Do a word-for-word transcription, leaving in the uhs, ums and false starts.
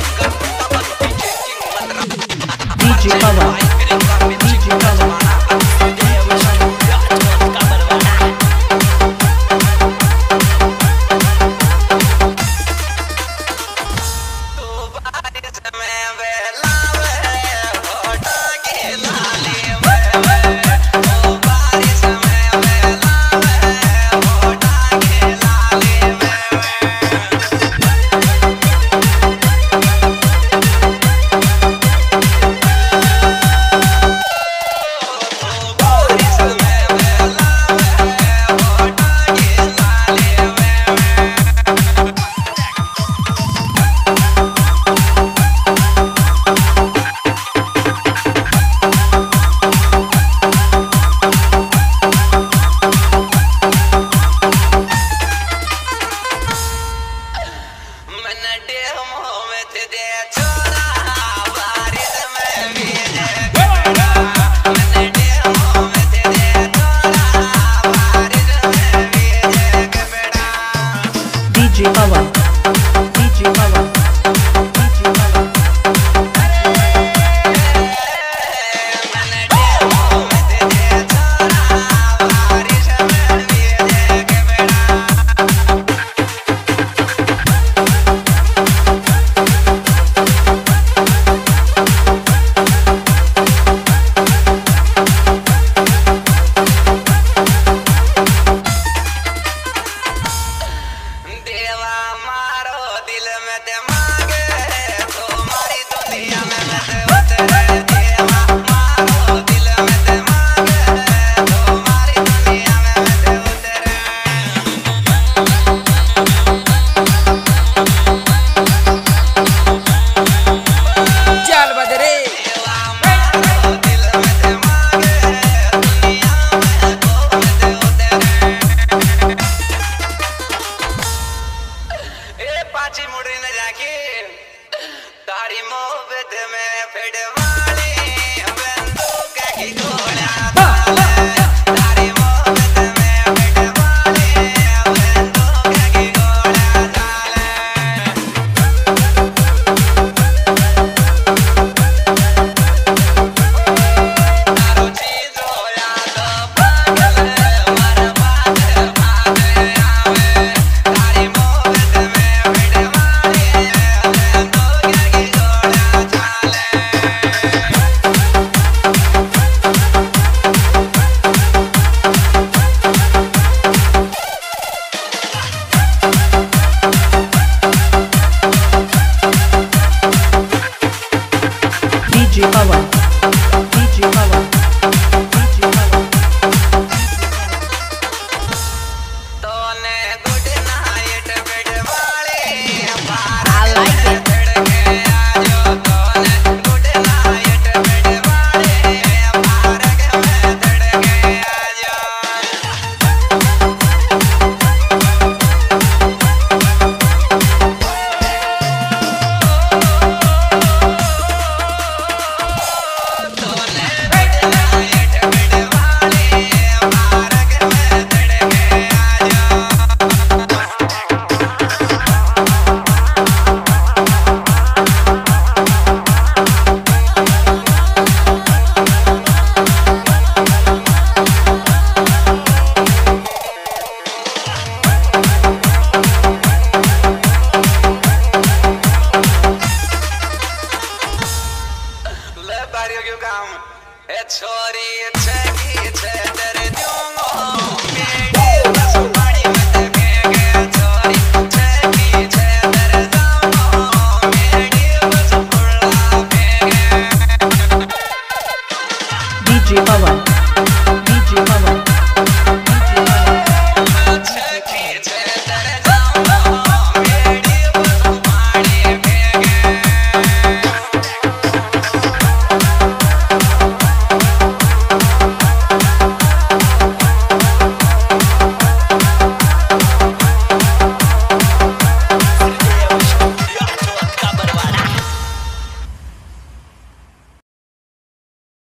D J Power, D J Power. D J Power, D J Power, D J Power. तारी मोहब्बत में फिरवाली बंदूक की गोलियां तारी मोहब्बत में फिरवाली बंदूक की गोलियां तारो चीज होया तो पागल मर बात बात आवे तारी मोहब्बत में फिरवाली D J Power, D J Power, D J Power. तोने गुड नाइट बेड वाले I like it. आजो तोने गुड नाइट बेड वाले पार्क में धड़के आजो तोने गुड नाइट बेड वाले पार्क में धड़के आजो ले बारियों क्यों काम ए छोरी छकी